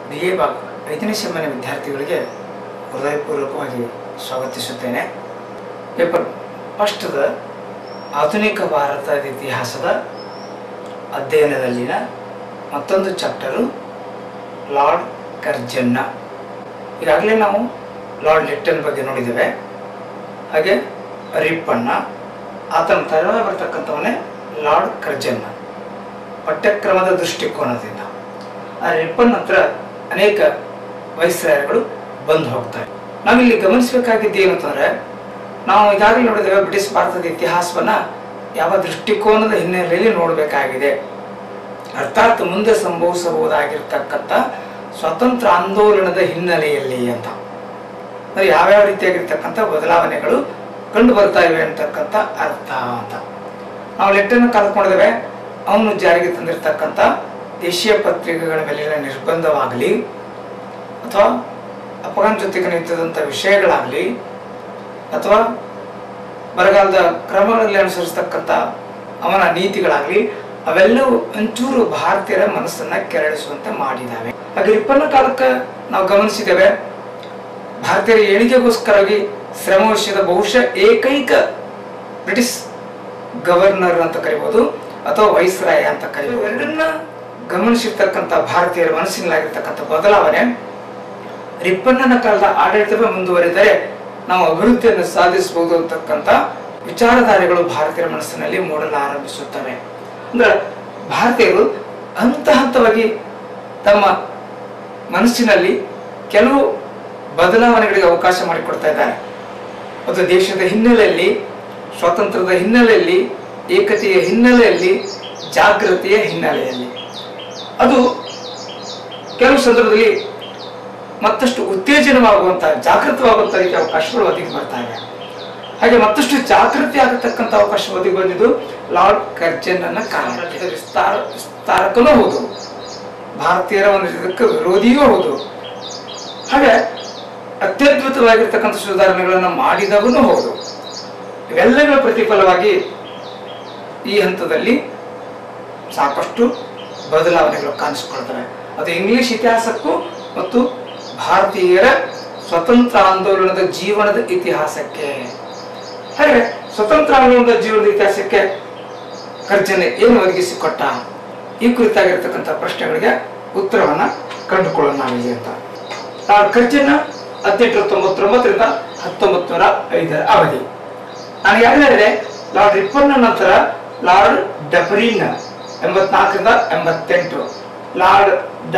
BA ಭಾಗ 5ನೇ ಸೆಮಿನ ವಿದ್ಯಾರ್ಥಿಗಳಿಗೆ ಹೃದಯಪೂರ್ವಕವಾಗಿ ಸ್ವಾಗತಿಸುತ್ತೇನೆ. ಪೇಪರ್ ಫಸ್ಟ್ದ ಆಧುನಿಕ ಭಾರತದ ಇತಿಹಾಸದ ಅಧ್ಯಯನದಲ್ಲಿನ ಮತ್ತೊಂದು ಚಾಪ್ಟರು ಲಾರ್ಡ್ ಕರ್ಜನ್ನ. ಈಗಾಗಲೇ ನಾವು ಲಾರ್ಡ್ ಲಿಟ್ಟನ್ ಬಗ್ಗೆ ನೋಡಿದ್ದೇವೆ. ಹಾಗೆ ರಿಪ್ಪಣ್ಣ, ಆತನ ತರುವಾಯ ಬರ್ತಕ್ಕಂಥವನ್ನೇ ಲಾರ್ಡ್ ಕರ್ಜನ್ನ. ಪಠ್ಯಕ್ರಮದ ದೃಷ್ಟಿಕೋನದಿಂದ ಆ ರಿಪ್ಪನ್ ಹತ್ರ ಅನೇಕ ವೈಸ್ರಾಯಗಳು ಬಂದು ಹೋಗ್ತಾರೆ. ನಾವಿಲ್ಲಿ ಗಮನಿಸಬೇಕಾಗಿದ್ದು ಏನು ಅಂತಂದರೆ, ನಾವು ಈಗಾಗಲೇ ನೋಡಿದ್ದೇವೆ ಬ್ರಿಟಿಷ್ ಭಾರತದ ಇತಿಹಾಸವನ್ನು ಯಾವ ದೃಷ್ಟಿಕೋನದ ಹಿನ್ನೆಲೆಯಲ್ಲಿ ನೋಡಬೇಕಾಗಿದೆ. ಅರ್ಥಾತ್ ಮುಂದೆ ಸಂಭವಿಸಬಹುದಾಗಿರ್ತಕ್ಕಂಥ ಸ್ವಾತಂತ್ರ್ಯ ಆಂದೋಲನದ ಹಿನ್ನೆಲೆಯಲ್ಲಿ ಅಂತ, ಅಂದರೆ ಯಾವ್ಯಾವ ರೀತಿಯಾಗಿರ್ತಕ್ಕಂಥ ಬದಲಾವಣೆಗಳು ಕಂಡು ಬರ್ತಾ ಇವೆ ಅಂತಕ್ಕಂಥ ಅರ್ಥ ಅಂತ. ನಾವು ಲೆಟ್ಟನ್ನು ಕಲ್ತ್ಕೊಂಡಿದ್ದೇವೆ. ಅವನು ಜಾರಿಗೆ ತಂದಿರತಕ್ಕಂಥ ದೇಶೀಯ ಪತ್ರಿಕೆಗಳ ಮೇಲಿನ ನಿರ್ಬಂಧವಾಗಲಿ ಅಥವಾ ಅಫ್ಘಾನ್ ಜೊತೆಗೆ ನಿಂತಿದ್ದಂಥ ವಿಷಯಗಳಾಗಲಿ ಅಥವಾ ಬರಗಾಲದ ಕ್ರಮಗಳಲ್ಲಿ ಅನುಸರಿಸತಕ್ಕಂಥ ಅವನ ನೀತಿಗಳಾಗಲಿ ಅವೆಲ್ಲವೂ ಒಂಚೂರು ಭಾರತೀಯರ ಮನಸ್ಸನ್ನ ಕೆರಳಿಸುವಂತೆ ಮಾಡಿದ್ದಾವೆ. ಹಾಗೆ ರಿಪ್ಪನ್ನ ಕಾಲಕ್ಕೆ ನಾವು ಗಮನಿಸಿದ್ದೇವೆ, ಭಾರತೀಯರ ಏಳಿಗೆಗೋಸ್ಕರವಾಗಿ ಶ್ರಮವಹಿಸಿದ ಬಹುಶಃ ಏಕೈಕ ಬ್ರಿಟಿಷ್ ಗವರ್ನರ್ ಅಂತ ಕರಿಬಹುದು ಅಥವಾ ವೈಸ್ರಾಯ ಅಂತ ಕರಿಬಹುದು. ಎರಡನ್ನ ಗಮನಿಸಿರ್ತಕ್ಕಂಥ ಭಾರತೀಯರ ಮನಸ್ಸಿನಲ್ಲಾಗಿರ್ತಕ್ಕಂಥ ಬದಲಾವಣೆ ರಿಪ್ಪಣ್ಣನ ಕಾಲದ ಆಡಳಿತವೇ ಮುಂದುವರಿದರೆ ನಾವು ಅಭಿವೃದ್ಧಿಯನ್ನು ಸಾಧಿಸಬಹುದು ಅಂತಕ್ಕಂಥ ವಿಚಾರಧಾರೆಗಳು ಭಾರತೀಯರ ಮನಸ್ಸಿನಲ್ಲಿ ಮೂಡಲಾರಂಭಿಸುತ್ತವೆ. ಅಂದ್ರೆ ಭಾರತೀಯರು ಹಂತ ಹಂತವಾಗಿ ತಮ್ಮ ಮನಸ್ಸಿನಲ್ಲಿ ಕೆಲವು ಬದಲಾವಣೆಗಳಿಗೆ ಅವಕಾಶ ಮಾಡಿಕೊಡ್ತಾ ಇದ್ದಾರೆ. ಅದು ದೇಶದ ಹಿನ್ನೆಲೆಯಲ್ಲಿ, ಸ್ವಾತಂತ್ರ್ಯದ ಹಿನ್ನೆಲೆಯಲ್ಲಿ, ಏಕತೆಯ ಹಿನ್ನೆಲೆಯಲ್ಲಿ, ಜಾಗೃತಿಯ ಹಿನ್ನೆಲೆಯಲ್ಲಿ. ಅದು ಕೆಲವು ಸಂದರ್ಭದಲ್ಲಿ ಮತ್ತಷ್ಟು ಉತ್ತೇಜನವಾಗುವಂಥ, ಜಾಗೃತವಾಗುವಂಥ ರೀತಿಯ ಅವಕಾಶಗಳು ಒದಗಿ ಬರ್ತಾ ಇವೆ. ಹಾಗೆ ಮತ್ತಷ್ಟು ಜಾಗೃತಿ ಆಗತಕ್ಕಂಥ ಅವಕಾಶ ಒದಗಿ ಬಂದಿದ್ದು ಲಾರ್ಡ್ ಕರ್ಜನ್ನ ಕಾರಣ. ವಿಸ್ತಾರಕನೂ ಹೌದು, ಭಾರತೀಯರ ಒಂದು ಇದಕ್ಕೆ ವಿರೋಧಿಯೂ ಹೌದು. ಹಾಗೆ ಅತ್ಯದ್ಭುತವಾಗಿರ್ತಕ್ಕಂಥ ಸುಧಾರಣೆಗಳನ್ನು ಮಾಡಿದವನು ಹೌದು. ಇವೆಲ್ಲಗಳ ಪ್ರತಿಫಲವಾಗಿ ಈ ಹಂತದಲ್ಲಿ ಸಾಕಷ್ಟು ಬದಲಾವಣೆಗಳು ಕಾಣಿಸಿಕೊಳ್ತವೆ. ಅದು ಇಂಗ್ಲಿಷ್ ಇತಿಹಾಸಕ್ಕೂ ಮತ್ತು ಭಾರತೀಯರ ಸ್ವತಂತ್ರ ಆಂದೋಲನದ ಜೀವನದ ಇತಿಹಾಸಕ್ಕೆ. ಹಾಗೆ ಸ್ವತಂತ್ರ ಆಂದೋಲನದ ಜೀವನದ ಇತಿಹಾಸಕ್ಕೆ ಕರ್ಜನ್ ಏನು ಒದಗಿಸಿಕೊಟ್ಟ, ಈ ಕುರಿತಾಗಿರ್ತಕ್ಕಂಥ ಪ್ರಶ್ನೆಗಳಿಗೆ ಉತ್ತರವನ್ನ ಕಂಡುಕೊಳ್ಳೋಣ ನಾವಿದೆ ಅಂತ. ಲಾರ್ಡ್ ಕರ್ಜನ್ನ 1899ರಿಂದ 1905 ಅವಧಿ. ನಾನು ಯಾರಿದ್ದಾರೆ, ಲಾರ್ಡ್ ರಿಪ್ಪನ್ನ ನಂತರ ಲಾರ್ಡ್ ಡಬರಿನ್ 84ರಿಂದ 88, ಲಾರ್ಡ್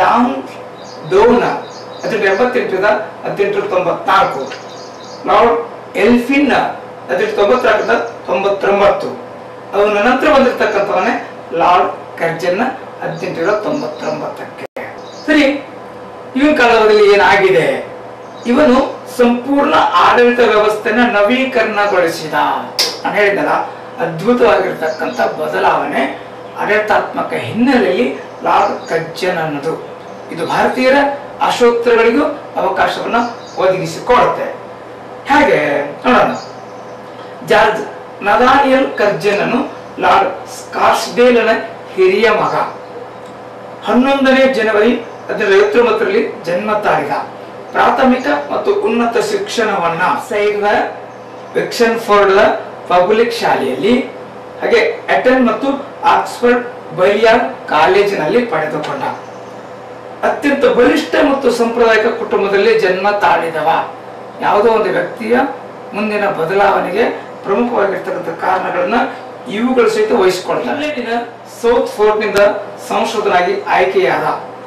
ಡೌನ್ 1888ರಿಂದ 1894, ಲಾರ್ಡ್ ಎಲ್ಫಿನ್ 1894ರಿಂದ 1999. ಅವನ ನಂತರ ಬಂದಿರತಕ್ಕಂಥವನ್ನೇ ಲಾರ್ಡ್ ಕರ್ಜನ್ನ 1899ಕ್ಕೆ. ಸರಿ, ಇವನ ಕಾಲಾವಧಿಯಲ್ಲಿ ಏನಾಗಿದೆ? ಇವನು ಸಂಪೂರ್ಣ ಆಡಳಿತ ವ್ಯವಸ್ಥೆನ ನವೀಕರಣಗೊಳಿಸಿದ. ನಾನು ಹೇಳಿದಲ್ಲ, ಅದ್ಭುತವಾಗಿರ್ತಕ್ಕಂಥ ಬದಲಾವಣೆ ಆಡಳಿತಾತ್ಮಕ ಹಿನ್ನೆಲೆಯಲ್ಲಿ ಲಾರ್ಡ್ ಕರ್ಜನ್ ಅನ್ನೋದು. ಇದು ಭಾರತೀಯರ ಆಶೋತ್ತರಗಳಿಗೂ ಅವಕಾಶವನ್ನ ಒದಗಿಸಿಕೊಡುತ್ತೆ. ಹಾಗೆ ನೋಡೋಣ. ಜಾರ್ಜ್ ನಥಾನಿಯಲ್ ಕರ್ಜನ್ ಅನ್ನು ಲಾರ್ಡ್ ಸ್ಕಾರ್ಸ್ಡೇಲ್ನ ಹಿರಿಯ ಮಗ. 11ನೇ ಜನವರಿ 1859ರಲ್ಲಿ ಜನ್ಮ ತಾಳಿದ. ಪ್ರಾಥಮಿಕ ಮತ್ತು ಉನ್ನತ ಶಿಕ್ಷಣವನ್ನ ವಿಕ್ಸನ್ಫೋರ್ಡ್ ಪಬ್ಲಿಕ್ ಶಾಲೆಯಲ್ಲಿ, ಹಾಗೆ ಎಟನ್ ಮತ್ತು ಆಕ್ಸ್ಫರ್ಡ್ ಬಲಿಯಾರ್ ಕಾಲೇಜಿನಲ್ಲಿ ಪಡೆದುಕೊಂಡ. ಅತ್ಯಂತ ಬಲಿಷ್ಠ ಮತ್ತು ಸಾಂಪ್ರದಾಯಿಕ ಕುಟುಂಬದಲ್ಲಿ ಜನ್ಮ ತಾಳಿದವ. ಯಾವುದೋ ಒಂದು ವ್ಯಕ್ತಿಯ ಮುಂದಿನ ಬದಲಾವಣೆಗೆ ಪ್ರಮುಖವಾಗಿರ್ತಕ್ಕಂಥ ಕಾರಣಗಳನ್ನ ಇವುಗಳ ಸಹಿತ ವಹಿಸಿಕೊಳ್ತಾರೆ. ಸೌತ್ ಫೋರ್ಟ್ ನಿಂದ ಸಂಶೋಧನಾಗಿ ಆಯ್ಕೆಯಾದ.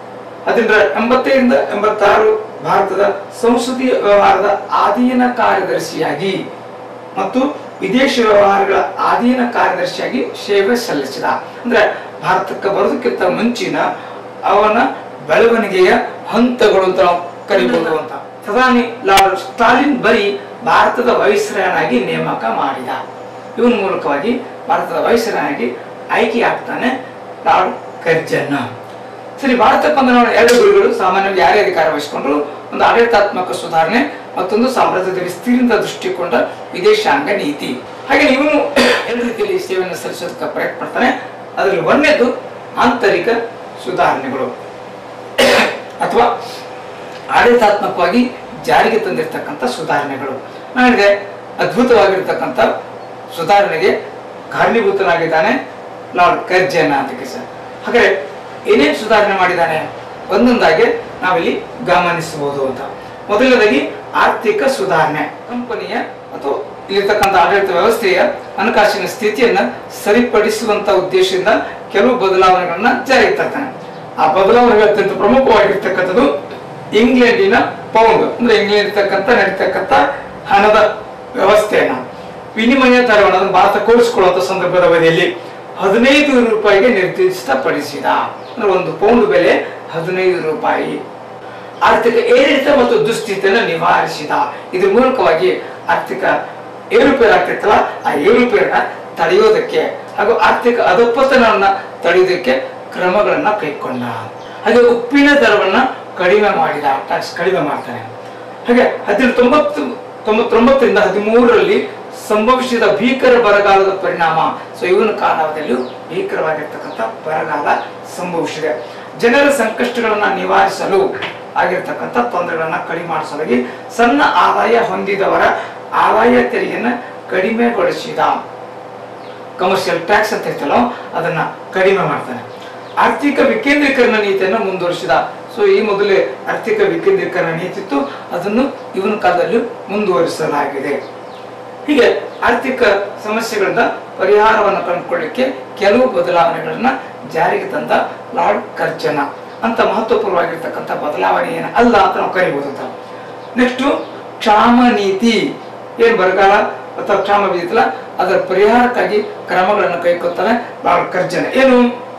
1885ರಿಂದ 86 ಭಾರತದ ಸಂಸದೀಯ ವ್ಯವಹಾರದ ಅಧೀನ ಕಾರ್ಯದರ್ಶಿಯಾಗಿ ಮತ್ತು ವಿದೇಶಿ ವ್ಯವಹಾರಗಳ ಅಧೀನ ಕಾರ್ಯದರ್ಶಿಯಾಗಿ ಸೇವೆ ಸಲ್ಲಿಸಿದ. ಅಂದ್ರೆ ಭಾರತಕ್ಕೆ ಬರೋದಕ್ಕಿಂತ ಮುಂಚಿನ ಅವನ ಬೆಳವಣಿಗೆಯ ಹಂತಗಳು ಅಂತ ನಾವು ಕರಿಬಹುದು ಅಂತ. ಪ್ರಧಾನಿ ಲಾರ್ಡ್ ಸ್ಟಾಲಿನ್ ಬರೀ ಭಾರತದ ವೈಸ್ರಾಯನಾಗಿ ನೇಮಕ ಮಾಡಿದ. ಇವನ ಮೂಲಕವಾಗಿ ಭಾರತದ ವೈಸ್ರಾಯನಾಗಿ ಆಯ್ಕೆ ಆಗ್ತಾನೆ ಲಾರ್ಡ್ ಕರ್ಜನ್ನ. ಸರಿ, ಭಾರತಕ್ಕೆ ಬಂದ ಎರಡು ಗುರಿಗಳು. ಸಾಮಾನ್ಯವಾಗಿ ಯಾರೇ ಅಧಿಕಾರ ವಹಿಸಿಕೊಂಡ್ರು, ಒಂದು ಆಡಳಿತಾತ್ಮಕ ಸುಧಾರಣೆ, ಮತ್ತೊಂದು ಸಾಮ್ರಾಜ್ಯದ ವಿಸ್ತೀರ್ಣದ ದೃಷ್ಟಿಕೊಂಡ ವಿದೇಶಾಂಗ ನೀತಿ. ಹಾಗೆ ಇವನು ಎರಡು ರೀತಿಯಲ್ಲಿ ಸೇವೆಯನ್ನು ಸಲ್ಲಿಸೋದಕ್ಕೆ ಪ್ರಯತ್ನ ಪಡ್ತಾನೆ. ಅದರಲ್ಲಿ ಒಂದನೇದು ಆಂತರಿಕ ಸುಧಾರಣೆಗಳು. ಅಥವಾ ಆಡಳಿತಾತ್ಮಕವಾಗಿ ಜಾರಿಗೆ ತಂದಿರತಕ್ಕಂಥ ಸುಧಾರಣೆಗಳು. ನನಗೆ ಅದ್ಭುತವಾಗಿರ್ತಕ್ಕಂಥ ಸುಧಾರಣೆಗೆ ಕಾರಣೀಭೂತನಾಗಿದ್ದಾನೆ ಲಾರ್ಡ್ ಕರ್ಜನ್ ಅಂತ ಸರ್. ಹಾಗಾದ್ರೆ ಏನೇನು ಸುಧಾರಣೆ ಮಾಡಿದ್ದಾನೆ ಒಂದೊಂದಾಗಿ ನಾವಿಲ್ಲಿ ಗಮನಿಸಬಹುದು ಅಂತ. ಮೊದಲನೇದಾಗಿ ಆರ್ಥಿಕ ಸುಧಾರಣೆ. ಕಂಪನಿಯ ಅಥವಾ ಇಲ್ಲಿರ್ತಕ್ಕಂಥ ಆಡಳಿತ ವ್ಯವಸ್ಥೆಯ ಹಣಕಾಸಿನ ಸ್ಥಿತಿಯನ್ನ ಸರಿಪಡಿಸುವಂತ ಉದ್ದೇಶದಿಂದ ಕೆಲವು ಬದಲಾವಣೆಗಳನ್ನ ಜಾರಿಗೆ ತರ್ತಾನೆ. ಆ ಬದಲಾವಣೆಗಳು ಅತ್ಯಂತ ಪ್ರಮುಖವಾಗಿರ್ತಕ್ಕಂಥದ್ದು ಇಂಗ್ಲೆಂಡಿನ ಪೌಂಡ್, ಅಂದ್ರೆ ಇಂಗ್ಲೆಂಡ್ ನಡೀತಕ್ಕಂಥ ಹಣದ ವ್ಯವಸ್ಥೆಯನ್ನ, ವಿನಿಮಯ ದರವನ್ನು ಅದನ್ನು ಭಾರತ ಕೂಡಿಸಿಕೊಳ್ಳುವಂತ ಸಂದರ್ಭದ ಅವಧಿಯಲ್ಲಿ 15 ರೂಪಾಯಿಗೆ ನಿರ್ದಿಷ್ಟಪಡಿಸಿದ. ಅಂದ್ರೆ ಒಂದು ಪೌಂಡ್ ಬೆಲೆ 15 ರೂಪಾಯಿ. ಆರ್ಥಿಕ ಏರಿಳಿತ ಮತ್ತು ದುಸ್ಥಿತಿಯನ್ನು ನಿವಾರಿಸಿದ. ಇದ್ರ ಮೂಲಕವಾಗಿ ಆರ್ಥಿಕ ಏರುಪೇರು ಆಗ್ತಿತ್ತಲ್ಲ, ಆ ಏರುಪೇರನ್ನ ತಡೆಯೋದಕ್ಕೆ ಹಾಗೂ ಆರ್ಥಿಕ ಅಧಪತನವನ್ನ ತಡೆಯೋದಕ್ಕೆ ಕ್ರಮಗಳನ್ನ ಕೈಗೊಂಡ. ಹಾಗೆ ಉಪ್ಪಿನ ದರವನ್ನ ಕಡಿಮೆ ಮಾಡಿದ, ಟ್ಯಾಕ್ಸ್ ಕಡಿಮೆ ಮಾಡ್ತಾನೆ. ಹಾಗೆ 1899ರಿಂದ 13ರಲ್ಲಿ ಸಂಭವಿಸಿದ ಭೀಕರ ಬರಗಾಲದ ಪರಿಣಾಮ. ಸೊ ಇವನ ಕಾಲಾವಧಿಯಲ್ಲೂ ಭೀಕರವಾಗಿರ್ತಕ್ಕಂಥ ಬರಗಾಲ ಸಂಭವಿಸಿದೆ. ಜನರ ಸಂಕಷ್ಟಗಳನ್ನ ನಿವಾರಿಸಲು ಆಗಿರ್ತಕ್ಕಂಥ ತೊಂದರೆಗಳನ್ನ ಕಡಿಮೆ ಮಾಡಿಸಲಾಗಿ ಸಣ್ಣ ಆದಾಯ ಹೊಂದಿದವರ ಆದಾಯ ತೆರಿಗೆಯನ್ನ ಕಡಿಮೆಗೊಳಿಸಿದ. ಕಮರ್ಷಿಯಲ್ ಟ್ಯಾಕ್ಸ್ ಅಂತ ಹೇಳ್ತಲ್ಲ, ಅದನ್ನ ಕಡಿಮೆ ಮಾಡ್ತಾನೆ. ಆರ್ಥಿಕ ವಿಕೇಂದ್ರೀಕರಣ ನೀತಿಯನ್ನು ಮುಂದುವರಿಸಿದ. ಸೊ ಈ ಮೊದಲೇ ಆರ್ಥಿಕ ವಿಕೇಂದ್ರೀಕರಣ ನೀತಿ ಇತ್ತು, ಅದನ್ನು ಇವನ ಕಾಲದಲ್ಲಿ ಮುಂದುವರಿಸಲಾಗಿದೆ. ಹೀಗೆ ಆರ್ಥಿಕ ಸಮಸ್ಯೆಗಳಿಂದ ಪರಿಹಾರವನ್ನು ಕಂಡುಕೊಳ್ಳಿಕ್ಕೆ ಕೆಲವು ಬದಲಾವಣೆಗಳನ್ನ ಜಾರಿಗೆ ತಂದ ಲಾರ್ಡ್ ಕರ್ಜನ್. ಅಂತ ಮಹತ್ವಪೂರ್ಣವಾಗಿರ್ತಕ್ಕಂಥ ಬದಲಾವಣೆ ಏನು ಅಲ್ಲ ಅಂತ ನಾವು ಕರಿಬಹುದು ಅಂತ. ನೆಕ್ಸ್ಟ್ ಕ್ಷಾಮ ನೀತಿ. ಏನ್ ಬರಗಾಲ ಅಥವಾ ಕ್ಷಾಮ ಬಿದ್ದಿತ್ತಲ್ಲ, ಅದರ ಪರಿಹಾರಕ್ಕಾಗಿ ಕ್ರಮಗಳನ್ನು ಕೈಗೊಳ್ತಾನೆ ಲಾರ್ಡ್ ಕರ್ಜನ್. ಏನು,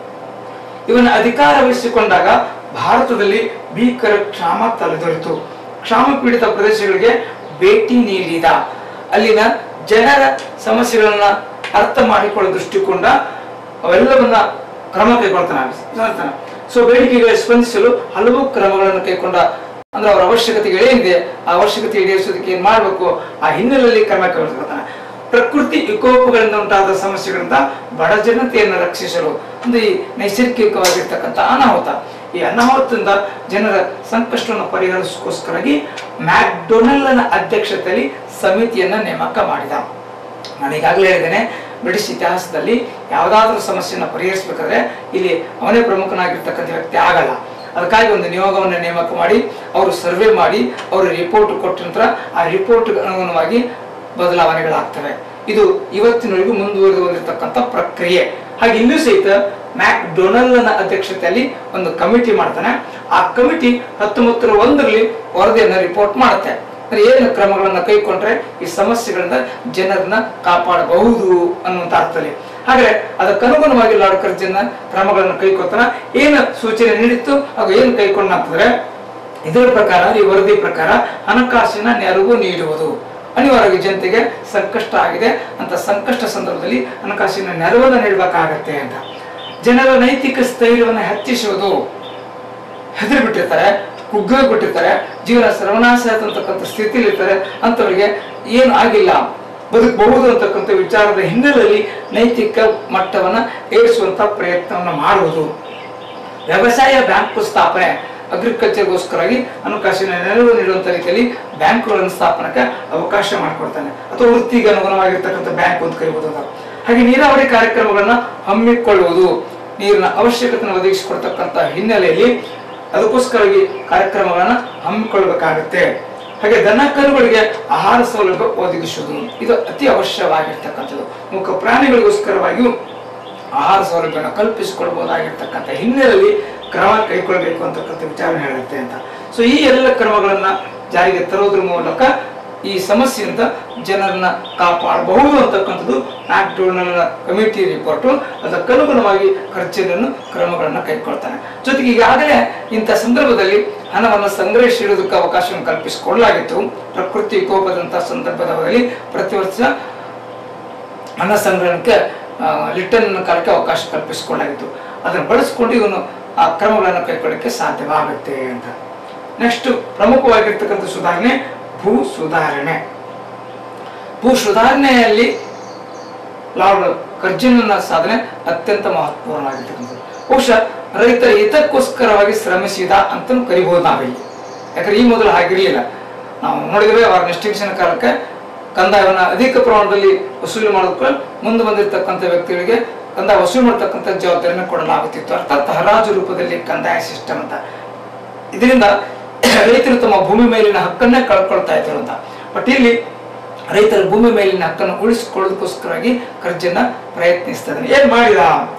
ಇವನ ಅಧಿಕಾರ ವಹಿಸಿಕೊಂಡಾಗ ಭಾರತದಲ್ಲಿ ಭೀಕರ ಕ್ಷಾಮ ತಲೆದೋರಿತು. ಕ್ಷಾಮ ಪೀಡಿತ ಪ್ರದೇಶಗಳಿಗೆ ಭೇಟಿ ನೀಡಿದ. ಅಲ್ಲಿನ ಜನರ ಸಮಸ್ಯೆಗಳನ್ನ ಅರ್ಥ ಮಾಡಿಕೊಳ್ಳೋ ದೃಷ್ಟಿಕೊಂಡ ಅವೆಲ್ಲವನ್ನ ಕ್ರಮ ಕೈಗೊಳ್ತಾನೆ. ಸೊ ಬೇಡಿಕೆಗಳಿಗೆ ಸ್ಪಂದಿಸಲು ಹಲವು ಕ್ರಮಗಳನ್ನು ಕೈಗೊಂಡ. ಅಂದ್ರೆ ಅವರ ಅವಶ್ಯಕತೆಗಳೇನಿದೆ ಆ ಅವಶ್ಯಕತೆ ಈಡೇರಿಸೋದಕ್ಕೆ ಏನ್ ಮಾಡ್ಬೇಕು, ಆ ಹಿನ್ನೆಲೆಯಲ್ಲಿ ಕ್ರಮ ಕೈಗೊಳ್ತಾನೆ. ಪ್ರಕೃತಿ ವಿಕೋಪಗಳಿಂದ ಉಂಟಾದ ಸಮಸ್ಯೆಗಳಿಂದ ಬಡ ಜನತೆಯನ್ನು ರಕ್ಷಿಸಲು, ಅಂದ್ರೆ ಈ ನೈಸರ್ಗಿಕವಾಗಿರ್ತಕ್ಕಂಥ ಅನಾಹುತ, ಈ ಅನಾಹುತದಿಂದ ಜನರ ಸಂಕಷ್ಟವನ್ನು ಪರಿಹರಿಸೋಸ್ಕರಾಗಿ ಮ್ಯಾಕ್ಡೊನಾಲ್ಡ್ನ ಅಧ್ಯಕ್ಷತೆಯಲ್ಲಿ ಸಮಿತಿಯನ್ನ ನೇಮಕ ಮಾಡಿದ. ನಾನು ಈಗಾಗಲೇ ಹೇಳಿದ್ದೇನೆ, ಬ್ರಿಟಿಷ್ ಇತಿಹಾಸದಲ್ಲಿ ಯಾವುದಾದ್ರೂ ಸಮಸ್ಯೆಯನ್ನು ಪರಿಹರಿಸಬೇಕಾದ್ರೆ ಇಲ್ಲಿ ಅವನೇ ಪ್ರಮುಖನಾಗಿರ್ತಕ್ಕಂಥ ವ್ಯಕ್ತಿ ಆಗಲ್ಲ. ಅದಕ್ಕಾಗಿ ಒಂದು ನಿಯೋಗವನ್ನು ನೇಮಕ ಮಾಡಿ ಅವರು ಸರ್ವೆ ಮಾಡಿ ಅವರು ರಿಪೋರ್ಟ್ ಕೊಟ್ಟ ನಂತರ ಆ ರಿಪೋರ್ಟ್ ಅನುಗುಣವಾಗಿ ಬದಲಾವಣೆಗಳಾಗ್ತವೆ. ಇದು ಇವತ್ತಿನವರೆಗೂ ಮುಂದುವರೆದು ಬಂದಿರತಕ್ಕಂಥ ಪ್ರಕ್ರಿಯೆ. ಹಾಗೆ ಇಲ್ಲೂ ಸಹಿತ ಮ್ಯಾಕ್ಡೊನಾಲ್ಡ್ನ ಅಧ್ಯಕ್ಷತೆಯಲ್ಲಿ ಒಂದು ಕಮಿಟಿ ಮಾಡ್ತಾನೆ. ಆ ಕಮಿಟಿ 1901ರಲ್ಲಿ ವರದಿಯನ್ನ ರಿಪೋರ್ಟ್ ಮಾಡುತ್ತೆ. ಏನು ಕ್ರಮಗಳನ್ನ ಕೈಗೊಂಡ್ರೆ ಈ ಸಮಸ್ಯೆಗಳಿಂದ ಜನರನ್ನ ಕಾಪಾಡಬಹುದು ಅನ್ನುವಂತ ಅರ್ಥದಲ್ಲಿ. ಹಾಗೆ ಅದಕ್ಕನುಗುಣವಾಗಿ ಲಾರ್ಡ್ ಕರ್ಜನ್ ಕ್ರಮಗಳನ್ನು ಕೈಗೊಳ್ತಾನ. ಏನು ಸೂಚನೆ ನೀಡಿತ್ತು ಹಾಗೂ ಏನು ಕೈಗೊಂಡ ಅಂತಂದ್ರೆ, ಇದರ ಪ್ರಕಾರ, ಈ ವರದಿ ಪ್ರಕಾರ ಹಣಕಾಸಿನ ನೆರವು ನೀಡುವುದು ಅನಿವಾರ್ಯವಾಗಿ. ಜನತೆಗೆ ಸಂಕಷ್ಟ ಆಗಿದೆ ಅಂತ ಸಂಕಷ್ಟ ಸಂದರ್ಭದಲ್ಲಿ ಹಣಕಾಸಿನ ನೆರವನ್ನು ನೀಡಬೇಕಾಗತ್ತೆ ಅಂತ. ಜನರ ನೈತಿಕ ಸ್ಥೈರ್ಯವನ್ನು ಹೆಚ್ಚಿಸುವುದು. ಹೆದರಿ ಬಿಟ್ಟಿರ್ತಾರೆ, ಕುಗ್ಗೋಗ್ಬಿಟ್ಟಿರ್ತಾರೆ, ಜೀವನ ಸರ್ವನಾಶ ಅಂತಕ್ಕಂಥ ಸ್ಥಿತಿಲಿ ಇರ್ತಾರೆ. ಅಂತವರಿಗೆ ಏನು ಆಗಿಲ್ಲ, ಬದುಕಬಹುದು ಅಂತಕ್ಕಂಥ ವಿಚಾರದ ಹಿನ್ನೆಲೆಯಲ್ಲಿ ನೈತಿಕ ಮಟ್ಟವನ್ನ ಏರಿಸುವಂತ ಪ್ರಯತ್ನವನ್ನ ಮಾಡುವುದು. ವ್ಯವಸಾಯ ಬ್ಯಾಂಕ್ ಸ್ಥಾಪನೆ, ಅಗ್ರಿಕಲ್ಚರ್ಗೋಸ್ಕರವಾಗಿ ಹಣಕಾಸಿನ ನೆರವು ನೀಡುವಂತ ರೀತಿಯಲ್ಲಿ ಬ್ಯಾಂಕ್ಗಳನ್ನು ಸ್ಥಾಪನಕ್ಕೆ ಅವಕಾಶ ಮಾಡಿಕೊಡ್ತಾನೆ. ಅಥವಾ ವೃತ್ತಿಗೆ ಅನುಗುಣವಾಗಿರ್ತಕ್ಕಂಥ ಬ್ಯಾಂಕ್ ಅಂತ ಕರಿಬಹುದು. ಹಾಗೆ ನೀರಾವರಿ ಕಾರ್ಯಕ್ರಮಗಳನ್ನ ಹಮ್ಮಿಕೊಳ್ಳುವುದು. ನೀರಿನ ಅವಶ್ಯಕತೆಯನ್ನು ಒದಗಿಸಿಕೊಡ್ತಕ್ಕಂಥ ಹಿನ್ನೆಲೆಯಲ್ಲಿ ಅದಕ್ಕೋಸ್ಕರವಾಗಿ ಕಾರ್ಯಕ್ರಮಗಳನ್ನ ಹಮ್ಮಿಕೊಳ್ಬೇಕಾಗತ್ತೆ. ಹಾಗೆ ದನ ಕರುಗಳಿಗೆ ಆಹಾರ ಸೌಲಭ್ಯ ಒದಗಿಸುವುದು, ಇದು ಅತಿ ಅವಶ್ಯವಾಗಿರ್ತಕ್ಕಂಥದ್ದು. ಮುಖ ಪ್ರಾಣಿಗಳಿಗೋಸ್ಕರವಾಗಿಯೂ ಆಹಾರ ಸೌಲಭ್ಯವನ್ನು ಕಲ್ಪಿಸಿಕೊಳ್ಬಹುದಾಗಿರ್ತಕ್ಕಂಥ ಹಿನ್ನೆಲೆಯಲ್ಲಿ ಕ್ರಮ ಕೈಗೊಳ್ಳಬೇಕು ಅಂತಕ್ಕಂಥ ವಿಚಾರ ಹೇಳುತ್ತೆ ಅಂತ. ಸೊ ಈ ಎಲ್ಲ ಕ್ರಮಗಳನ್ನ ಜಾರಿಗೆ ತರೋದ್ರ ಮೂಲಕ ಈ ಸಮಸ್ಯೆಯಿಂದ ಜನರನ್ನ ಕಾಪಾಡಬಹುದು ಅಂತಕ್ಕಂಥದ್ದು ಮ್ಯಾಕ್ಡೊನಾಲ್ಡ್ನ ಕಮಿಟಿ ರಿಪೋರ್ಟ್. ಅದಕ್ಕನುಗುಣವಾಗಿ ಕರ್ಜನ್ ಕ್ರಮಗಳನ್ನ ಕೈಗೊಳ್ತಾನೆ. ಜೊತೆಗೆ ಈಗಾಗಲೇ ಇಂಥ ಸಂದರ್ಭದಲ್ಲಿ ಹಣವನ್ನು ಸಂಗ್ರಹಿಸಿಡುವುದಕ್ಕೆ ಅವಕಾಶವನ್ನು ಕಲ್ಪಿಸಿಕೊಳ್ಳಲಾಗಿತ್ತು. ಪ್ರಕೃತಿ ವಿಕೋಪದಂತಹ ಸಂದರ್ಭದಲ್ಲಿ ಪ್ರತಿ ವರ್ಷ ಹಣ ಸಂಗ್ರಹಣಕ್ಕೆ ರಿಟರ್ನ್ ಕಾಲಕ್ಕೆ ಅವಕಾಶ ಕಲ್ಪಿಸಿಕೊಳ್ಳಲಾಗಿತ್ತು. ಅದನ್ನು ಬಳಸಿಕೊಂಡು ಇವನು ಆ ಕ್ರಮಗಳನ್ನು ಕೈಗೊಳ್ಳಕ್ಕೆ ಸಾಧ್ಯವಾಗುತ್ತೆ ಅಂತ. ನೆಕ್ಸ್ಟ್ ಪ್ರಮುಖವಾಗಿರ್ತಕ್ಕಂಥ ಸುಧಾರಣೆ ಭೂ ಸುಧಾರಣೆ. ಭೂ ಸುಧಾರಣೆಯಲ್ಲಿ ಲಾರ್ಡ್ ಕರ್ಜನ್ನ ಸಾಧನೆ ಅತ್ಯಂತ ಮಹತ್ವಪೂರ್ಣವಾಗಿರ್ತಕ್ಕಂಥದ್ದು. ಬಹುಶಃ ರೈತರ ಹಿತಕ್ಕೋಸ್ಕರವಾಗಿ ಶ್ರಮಿಸಿದ ಅಂತ ಕರಿಬಹುದು ನಾವಿಲ್ಲಿ. ಯಾಕಂದ್ರೆ ಈ ಮೊದಲು ಹಾಗಿರ್ಲಿಲ್ಲ. ನಾವು ನೋಡಿದ್ರೆ ಅವರ ಎಸ್ಟಿಮೇಷನ್ ಕಾಲಕ್ಕೆ ಕಂದಾಯವನ್ನು ಅಧಿಕ ಪ್ರಮಾಣದಲ್ಲಿ ವಸೂಲಿ ಮಾಡೋದಕ್ಕೆ ಮುಂದೆ ಬಂದಿರತಕ್ಕಂಥ ವ್ಯಕ್ತಿಗಳಿಗೆ ಕಂದಾಯ ವಸೂಲಿ ಮಾಡತಕ್ಕಂಥ ಜವಾಬ್ದಾರಿಯನ್ನು ಕೊಡಲಾಗುತ್ತಿತ್ತು. ಅರ್ಥಾತ್ ಹರಾಜು ರೂಪದಲ್ಲಿ ಕಂದಾಯ ಸಿಸ್ಟಮ್ ಅಂತ. ಇದರಿಂದ ರೈತರು ತಮ್ಮ ಭೂಮಿ ಮೇಲಿನ ಹಕ್ಕನ್ನೇ ಕಳ್ಕೊಳ್ತಾ ಇದ್ರು ಅಂತ. ಬಟ್ ಇಲ್ಲಿ ರೈತರ ಭೂಮಿ ಮೇಲಿನ ಹಕ್ಕನ್ನು ಉಳಿಸಿಕೊಳ್ಳೋದಕ್ಕೋಸ್ಕರವಾಗಿ ಕರ್ಜನ್ನ ಪ್ರಯತ್ನಿಸ್ತಾ ಏನ್ ಮಾಡಿದ,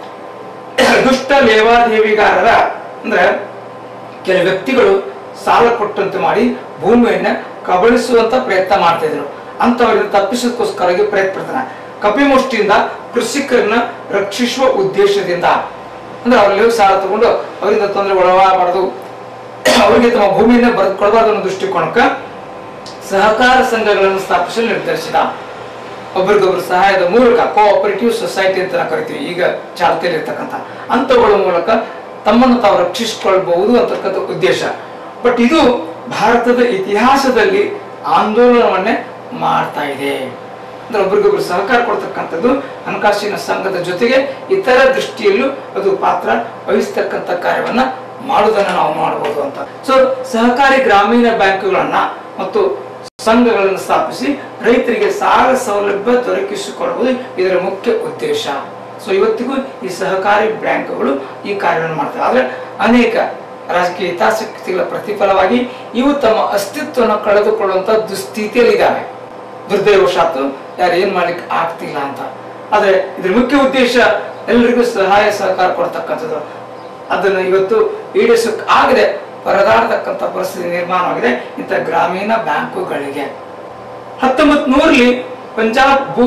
ದುಷ್ಟ ಲೇವಾದೇವಿಗಾರರ ಅಂದ್ರೆ ಕೆಲ ವ್ಯಕ್ತಿಗಳು ಸಾಲ ಕೊಟ್ಟಂತೆ ಮಾಡಿ ಭೂಮಿಯನ್ನ ಕಬಳಿಸುವಂತ ಪ್ರಯತ್ನ ಮಾಡ್ತಾ ಇದ್ರು. ಅಂತವರಿಂದ ತಪ್ಪಿಸೋದಕ್ಕೋಸ್ಕರವಾಗಿ ಪ್ರಯತ್ನ ಪಡ್ತಾನೆ. ಕಪಿಮುಷ್ಟಿಯಿಂದ ಕೃಷಿಕರನ್ನ ರಕ್ಷಿಸುವ ಉದ್ದೇಶದಿಂದ ಅಂದ್ರೆ ಅವರಲ್ಲಿ ಸಾಲ ತಗೊಂಡು ಅವರಿಂದ ತೊಂದರೆ ಒಳಗಾಗಬಾರ್ದು, ಅವರಿಗೆ ತಮ್ಮ ಭೂಮಿಯನ್ನ ಬರೆದುಕೊಳ್ಬಾರ್ದು ಅನ್ನೋ ದೃಷ್ಟಿಕೋನಕ್ಕೆ ಸಹಕಾರ ಸಂಘಗಳನ್ನು ಸ್ಥಾಪಿಸಲು ನಿರ್ಧರಿಸಿದ. ಒಬ್ಬರಿಗೊಬ್ಬರು ಸಹಾಯದ ಮೂಲಕ ಕೋಆಪರೇಟಿವ್ ಸೊಸೈಟಿ ಅಂತ ನಾವು ಕರಿತೀವಿ, ಈಗ ಚಾಲ್ತಿಯಲ್ಲಿ ಇರ್ತಕ್ಕಂಥ ಅಂತವುಗಳ ಮೂಲಕ ತಮ್ಮನ್ನು ತಾವು ರಕ್ಷಿಸಿಕೊಳ್ಬಹುದು ಅಂತಕ್ಕಂಥ ಉದ್ದೇಶ. ಬಟ್ ಇದು ಭಾರತದ ಇತಿಹಾಸದಲ್ಲಿ ಆಂದೋಲನವನ್ನೇ ಮಾಡ್ತಾ ಇದೆ. ಅಂದ್ರೆ ಒಬ್ರಿಗೊಬ್ರು ಸಹಕಾರ ಕೊಡ್ತಕ್ಕಂಥದ್ದು ಹಣಕಾಸಿನ ಸಂಘದ ಜೊತೆಗೆ ಇತರ ದೃಷ್ಟಿಯಲ್ಲೂ ಅದು ಪಾತ್ರ ವಹಿಸ್ತಕ್ಕಂಥ ಕಾರ್ಯವನ್ನ ಮಾಡುವುದನ್ನ ನಾವು ಮಾಡಬಹುದು ಅಂತ. ಸೊ ಸಹಕಾರಿ ಗ್ರಾಮೀಣ ಬ್ಯಾಂಕುಗಳನ್ನ ಮತ್ತು ಸಂಘಗಳನ್ನು ಸ್ಥಾಪಿಸಿ ರೈತರಿಗೆ ಸಾಲ ಸೌಲಭ್ಯ ದೊರಕಿಸಿಕೊಡುವುದು ಇದರ ಮುಖ್ಯ ಉದ್ದೇಶ. ಸೊ ಇವತ್ತಿಗೂ ಈ ಸಹಕಾರಿ ಬ್ಯಾಂಕುಗಳು ಈ ಕಾರ್ಯವನ್ನು ಮಾಡ್ತವೆ. ಆದ್ರೆ ಅನೇಕ ರಾಜಕೀಯ ಹಿತಾಸಕ್ತಿಗಳ ಪ್ರತಿಫಲವಾಗಿ ಇವು ತಮ್ಮ ಅಸ್ತಿತ್ವವನ್ನು ಕಳೆದುಕೊಳ್ಳುವಂತ ದುಸ್ಥಿತಿಯಲ್ಲಿ ಇದ್ದಾವೆ. ದುರ್ದೈವಶಾತ್ತು ಯಾರು ಏನ್ ಮಾಡ್ಲಿಕ್ಕೆ ಆಗ್ತಿಲ್ಲ ಅಂತ. ಆದ್ರೆ ಇದ್ರ ಮುಖ್ಯ ಉದ್ದೇಶ ಎಲ್ಲರಿಗೂ ಸಹಾಯ ಸಹಕಾರ ಕೊಡ್ತಕ್ಕಂಥದ್ದು. ಅದನ್ನು ಇವತ್ತು ಈಡೇರಿಸಕ್ಕೆ ಆಗದೆ ಪರದಾಡತಕ್ಕಂಥ ಪರಿಸ್ಥಿತಿ ನಿರ್ಮಾಣವಾಗಿದೆ ಇಂಥ ಗ್ರಾಮೀಣ ಬ್ಯಾಂಕುಗಳಿಗೆ. 1900ರಲ್ಲಿ ಪಂಜಾಬ್ ಭೂ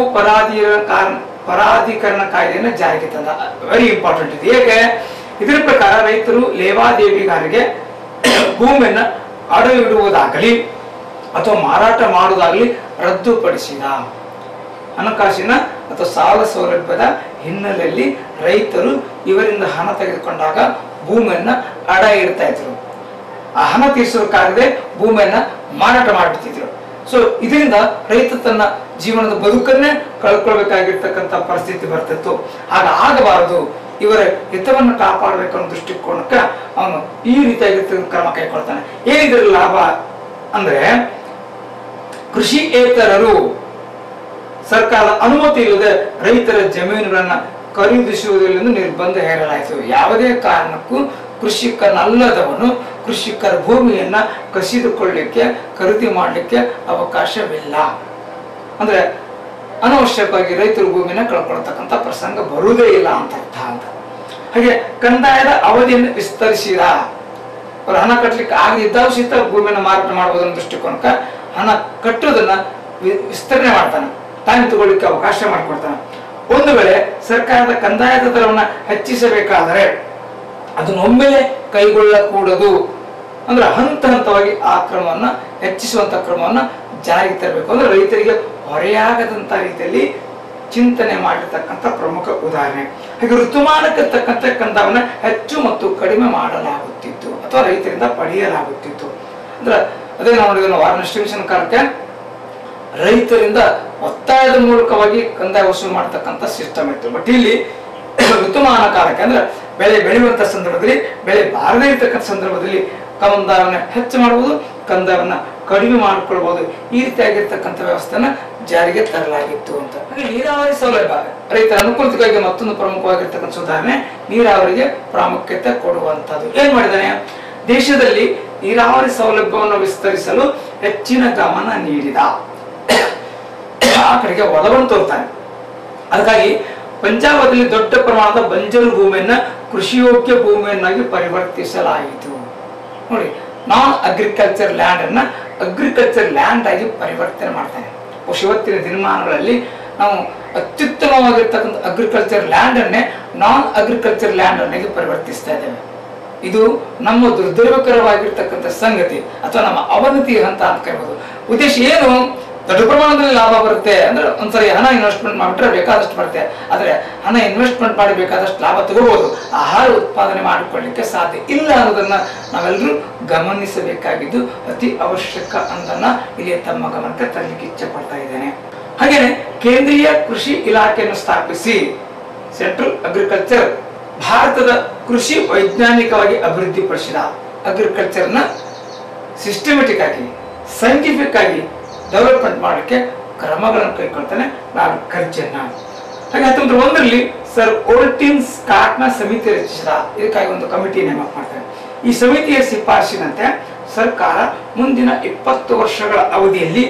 ಪರಾಧೀಕರಣ ಕಾಯ್ದೆಯನ್ನು ಜಾರಿಗೆ ತಂದ. ವೆರಿ ಇಂಪಾರ್ಟೆಂಟ್ ಇದು. ಹೇಗೆ? ಇದರ ಪ್ರಕಾರ ರೈತರು ಲೇವಾದೇವಿಗಾರರಿಗೆ ಭೂಮಿಯನ್ನ ಅಡವು ಇಡುವುದಾಗಲಿ ಅಥವಾ ಮಾರಾಟ ಮಾಡುವುದಾಗಲಿ ರದ್ದುಪಡಿಸಿದ. ಹಣಕಾಸಿನ ಅಥವಾ ಸಾಲ ಸೌಲಭ್ಯದ ಹಿನ್ನೆಲೆಯಲ್ಲಿ ರೈತರು ಇವರಿಂದ ಹಣ ತೆಗೆದುಕೊಂಡಾಗ ಭೂಮಿಯನ್ನ ಅಡ ಇಡ್ತಾ ಇದ್ರು. ಆ ಹಣ ತೀರಿಸೋದಕ್ಕಾಗದೆ ಭೂಮಿಯನ್ನ ಮಾರಾಟ ಮಾಡಿಬಿಡ್ತಿದ್ರು. ಸೊ ಇದರಿಂದ ರೈತ ತನ್ನ ಜೀವನದ ಬದುಕನ್ನೇ ಕಳ್ಕೊಳ್ಬೇಕಾಗಿರ್ತಕ್ಕಂಥ ಪರಿಸ್ಥಿತಿ ಬರ್ತಿತ್ತು. ಆಗ ಆಗಬಾರದು, ಇವರ ಹಿತವನ್ನು ಕಾಪಾಡಬೇಕು ಅನ್ನೋ ದೃಷ್ಟಿಕೋನಕ್ಕೆ ಅವನು ಈ ರೀತಿಯಾಗಿರ್ತಕ್ಕಂಥ ಕ್ರಮ ಕೈಗೊಳ್ತಾನೆ. ಏನಿದ್ರ ಲಾಭ ಅಂದ್ರೆ ಕೃಷಿಯೇತರರು ಸರ್ಕಾರದ ಅನುಮತಿ ಇಲ್ಲದೆ ರೈತರ ಜಮೀನುಗಳನ್ನ ಖರೀದಿಸುವುದಿಲ್ಲ ನಿರ್ಬಂಧ ಹೇರಲಾಯಿತು. ಯಾವುದೇ ಕಾರಣಕ್ಕೂ ಕೃಷಿಕನಲ್ಲದವನು ಕೃಷಿಕರ ಭೂಮಿಯನ್ನ ಕಸಿದುಕೊಳ್ಳಲಿಕ್ಕೆ ಖರೀದಿ ಮಾಡಲಿಕ್ಕೆ ಅವಕಾಶವಿಲ್ಲ. ಅಂದ್ರೆ ಅನವಶ್ಯಕವಾಗಿ ರೈತರ ಭೂಮಿನ ಕಳ್ಕೊಳ್ತಕ್ಕಂಥ ಪ್ರಸಂಗ ಬರುವುದೇ ಇಲ್ಲ ಅಂತ ಅರ್ಥ ಅಂತ. ಹಾಗೆ ಕಂದಾಯದ ಅವಧಿಯನ್ನು ವಿಸ್ತರಿಸಿದ. ಅವ್ರು ಹಣ ಕಟ್ಟಲಿಕ್ಕೆ ಆಗದಿದ್ದಾಗ ಸಹಿತ ಭೂಮಿಯನ್ನು ಮಾರಾಟ ಮಾಡಬಹುದು ಅನ್ನೋ ದೃಷ್ಟಿಕೋನಕ್ಕೆ ಹಣ ಕಟ್ಟೋದನ್ನ ವಿಸ್ತರಣೆ ಮಾಡ್ತಾನೆ, ಟೈಮ್ ತಗೊಳ್ಳಿಕ್ಕೆ ಅವಕಾಶ ಮಾಡಿಕೊಡ್ತಾನೆ. ಒಂದು ವೇಳೆ ಸರ್ಕಾರದ ಕಂದಾಯದ ದರವನ್ನ ಹೆಚ್ಚಿಸಬೇಕಾದರೆ ಅದನ್ನು ಒಮ್ಮೆಲೆ ಕೈಗೊಳ್ಳಕೂಡದು. ಅಂದ್ರೆ ಹಂತ ಹಂತವಾಗಿ ಆ ಕ್ರಮವನ್ನ ಹೆಚ್ಚಿಸುವಂತ ಕ್ರಮವನ್ನ ಜಾರಿಗೆ ತರಬೇಕು. ಅಂದ್ರೆ ರೈತರಿಗೆ ಹೊರೆಯಾಗದಂತ ರೀತಿಯಲ್ಲಿ ಚಿಂತನೆ ಮಾಡಿರ್ತಕ್ಕಂಥ ಪ್ರಮುಖ ಉದಾಹರಣೆ. ಹಾಗೆ ಋತುಮಾನಕ್ಕೆ ತಕ್ಕಂಥ ಕಂದಾಯವನ್ನು ಹೆಚ್ಚು ಮತ್ತು ಕಡಿಮೆ ಮಾಡಲಾಗುತ್ತಿತ್ತು ಅಥವಾ ರೈತರಿಂದ ಪಡೆಯಲಾಗುತ್ತಿತ್ತು. ಅಂದ್ರೆ ಅದೇ ನಾವು ನೋಡಿದ ವಾರ್ನಿಸ್ಟಿಂಗ್ಷನ್ ಕಾಲಕ್ಕೆ ರೈತರಿಂದ ಒತ್ತಾಯದ ಮೂಲಕವಾಗಿ ಕಂದಾಯ ವಸೂಲು ಮಾಡತಕ್ಕಂಥ ಸಿಸ್ಟಮ್ ಇತ್ತು. ಬಟ್ ಇಲ್ಲಿ ಋತುಮಾನ ಕಾಲಕ್ಕೆ ಅಂದ್ರೆ ಬೆಳೆ ಬೆಳೆಯುವಂತ ಸಂದರ್ಭದಲ್ಲಿ, ಬೆಳೆ ಬಾರದೇ ಇರತಕ್ಕಂಥ ಸಂದರ್ಭದಲ್ಲಿ ಕಂದಾಯವನ್ನು ಹೆಚ್ಚು ಮಾಡಬಹುದು, ಕಂದಾಯವನ್ನು ಕಡಿಮೆ ಮಾಡಿಕೊಳ್ಬಹುದು. ಈ ರೀತಿಯಾಗಿರ್ತಕ್ಕಂಥ ವ್ಯವಸ್ಥೆನ ಜಾರಿಗೆ ತರಲಾಗಿತ್ತು ಅಂತ. ಹಾಗೆ ನೀರಾವರಿ ಸೌಲಭ್ಯ ರೈತರ ಅನುಕೂಲತೆಗಾಗಿ ಮತ್ತೊಂದು ಪ್ರಮುಖವಾಗಿರ್ತಕ್ಕಂಥ ಸುಧಾರಣೆ ನೀರಾವರಿಗೆ ಪ್ರಾಮುಖ್ಯತೆ ಕೊಡುವಂತದ್ದು. ಏನ್ ಮಾಡಿದಾನೆ? ದೇಶದಲ್ಲಿ ನೀರಾವರಿ ಸೌಲಭ್ಯವನ್ನು ವಿಸ್ತರಿಸಲು ಹೆಚ್ಚಿನ ಗಮನ ನೀಡಿದ. ಆ ಕಡೆಗೆ ಒಲವನ್ನು ತೋರ್ತಾನೆ. ಅದಕ್ಕಾಗಿ ಪಂಜಾಬದಲ್ಲಿ ದೊಡ್ಡ ಪ್ರಮಾಣದ ಬಂಜರು ಭೂಮಿಯನ್ನ ಕೃಷಿಯೋಗ್ಯ ಭೂಮಿಯನ್ನಾಗಿ ಪರಿವರ್ತಿಸಲಾಯಿತು. ನೋಡಿ, ನಾನ್ ಅಗ್ರಿಕಲ್ಚರ್ ಲ್ಯಾಂಡ್ ಅನ್ನ ಅಗ್ರಿಕಲ್ಚರ್ ಲ್ಯಾಂಡ್ ಆಗಿ ಪರಿವರ್ತನೆ ಮಾಡ್ತಾನೆ. ಇವತ್ತಿನ ದಿನಮಾನಗಳಲ್ಲಿ ನಾವು ಅತ್ಯುತ್ತಮವಾಗಿರ್ತಕ್ಕಂಥ ಅಗ್ರಿಕಲ್ಚರ್ ಲ್ಯಾಂಡ್ ಅನ್ನೇ ನಾನ್ ಅಗ್ರಿಕಲ್ಚರ್ ಲ್ಯಾಂಡ್ ಅನ್ನಾಗಿ ಪರಿವರ್ತಿಸ್ತಾ ಇದ್ದೇವೆ. ಇದು ನಮ್ಮ ದುರ್ದೈವಕರವಾಗಿರ್ತಕ್ಕಂಥ ಸಂಗತಿ ಅಥವಾ ನಮ್ಮ ಅವನತಿ ಹಂತ ಅಂತ ಕರೀಬಹುದು. ಉದ್ದೇಶ ಏನು? ದೊಡ್ಡ ಪ್ರಮಾಣದಲ್ಲಿ ಲಾಭ ಬರುತ್ತೆ ಅಂದ್ರೆ ಒಂದ್ಸರಿ ಹಣ ಇನ್ವೆಸ್ಟ್ಮೆಂಟ್ ಮಾಡಿಬಿಟ್ರೆ ಬೇಕಾದಷ್ಟು ಬರುತ್ತೆ. ಆದ್ರೆ ಹಣ ಇನ್ವೆಸ್ಟ್ಮೆಂಟ್ ಮಾಡಿ ಬೇಕಾದಷ್ಟು ಲಾಭ ತಗೋಬಹುದು, ಆಹಾರ ಉತ್ಪಾದನೆ ಮಾಡಿಕೊಳ್ಳಿಕ್ಕೆ ಸಾಧ್ಯ ಇಲ್ಲ ಅನ್ನೋದನ್ನ ನಾವೆಲ್ಲರೂ ಗಮನಿಸಬೇಕಾಗಿದ್ದು ಅತಿ ಅವಶ್ಯಕ ಅನ್ನೋದನ್ನ ಇಲ್ಲಿ ತಮ್ಮ ಗಮನಕ್ಕೆ ತರಲಿಕ್ಕೆ ಇಚ್ಛೆ ಪಡ್ತಾ ಇದ್ದೇನೆ. ಹಾಗೇನೆ ಕೇಂದ್ರೀಯ ಕೃಷಿ ಇಲಾಖೆಯನ್ನು ಸ್ಥಾಪಿಸಿ ಸೆಂಟ್ರಲ್ ಅಗ್ರಿಕಲ್ಚರ್ ಭಾರತದ ಕೃಷಿ ವೈಜ್ಞಾನಿಕವಾಗಿ ಅಭಿವೃದ್ಧಿಪಡಿಸಿದ, ಅಗ್ರಿಕಲ್ಚರ್ನ ಸಿಸ್ಟಮೆಟಿಕ್ ಆಗಿ ಸೈಂಟಿಫಿಕ್ ಆಗಿ ಡೆವಲಪ್ಮೆಂಟ್ ಮಾಡಲಿಕ್ಕೆ ಕ್ರಮಗಳನ್ನು ಕೈಗೊಳ್ತಾನೆ ಲಾರ್ಡ್ ಕರ್ಜನ್. ಹಾಗೆ 1901ರಲ್ಲಿ ಸರ್ ಓಲ್ಟಿನ್ ಸ್ಕಾಟ್ನ ಸಮಿತಿ ರಚಿಸಿದ, ಇದಕ್ಕಾಗಿ ಒಂದು ಕಮಿಟಿ ನೇಮಕ ಮಾಡ್ತಾರೆ. ಈ ಸಮಿತಿಯ ಶಿಫಾರಸಿನಂತೆ ಸರ್ಕಾರ ಮುಂದಿನ 20 ವರ್ಷಗಳ ಅವಧಿಯಲ್ಲಿ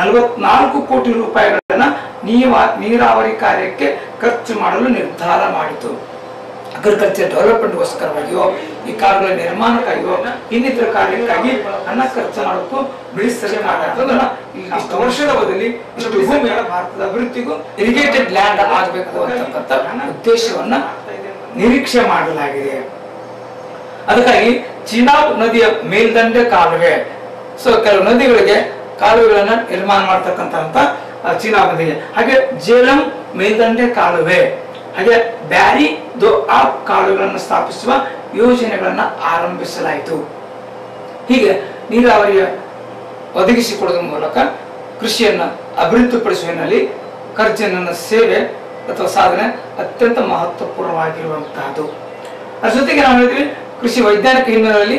44 ಕೋಟಿ ರೂಪಾಯಿಗಳನ್ನ ನೀರಾವರಿ ಕಾರ್ಯಕ್ಕೆ ಖರ್ಚು ಮಾಡಲು ನಿರ್ಧಾರ ಮಾಡಿತು. ಅಗ್ರಿಕಲ್ಚರ್ ಡೆವಲಪ್ಮೆಂಟ್ಗೋಸ್ಕರವಾಗಿಯೋ, ಈ ಕಾಡುಗಳ ನಿರ್ಮಾಣಕ್ಕಾಗಿಯೋ, ಇನ್ನಿತರ ಕಾರ್ಯಕ್ಕಾಗಿ ಹಣ ಖರ್ಚು ಮಾಡೋಕ್ಕೂ ಬಿಡಿಸಲು ಇಷ್ಟು ವರ್ಷದ ಅವಧಿಯಲ್ಲಿ ಇಷ್ಟು ಭೂಮಿಯ ಭಾರತದ ಅಭಿವೃದ್ಧಿಗೂ ಇರಿಗೇಟೆಡ್ ಲ್ಯಾಂಡ್ ಆಗಬೇಕು ಅಂತಕ್ಕಂಥ ಉದ್ದೇಶವನ್ನ ನಿರೀಕ್ಷೆ ಮಾಡಲಾಗಿದೆ. ಅದಕ್ಕಾಗಿ ಚಿನಾಬ್ ನದಿಯ ಮೇಲ್ದಂಡೆ ಕಾಲುವೆ, ಕೆಲವು ನದಿಗಳಿಗೆ ಕಾಲುವೆಗಳನ್ನ ನಿರ್ಮಾಣ ಮಾಡ್ತಕ್ಕಂಥ ಚಿನಾಬ್ ನದಿಗೆ, ಹಾಗೆ ಜೇಲಂ ಮೇಲ್ದಂಡೆ ಕಾಲುವೆ, ಹಾಗೆ ಬ್ಯಾರಿ ದೋ ಆಪ್ ಕಾಲುವೆಗಳನ್ನು ಸ್ಥಾಪಿಸುವ ಯೋಜನೆಗಳನ್ನ ಆರಂಭಿಸಲಾಯಿತು. ಹೀಗೆ ನೀರಾವರಿಯ ಒದಗಿಸಿಕೊಡುವುದರ ಮೂಲಕ ಕೃಷಿಯನ್ನ ಅಭಿವೃದ್ಧಿಪಡಿಸುವಲ್ಲಿ ಕರ್ಜನ್ನ ಸೇವೆ ಅಥವಾ ಸಾಧನೆ ಅತ್ಯಂತ ಮಹತ್ವಪೂರ್ಣವಾಗಿರುವಂತಹದ್ದು. ಅದ್ರ ಜೊತೆಗೆ ನಾವು ಹೇಳಿದ್ವಿ, ಕೃಷಿ ವೈಜ್ಞಾನಿಕ ಹಿನ್ನೆಲೆಯಲ್ಲಿ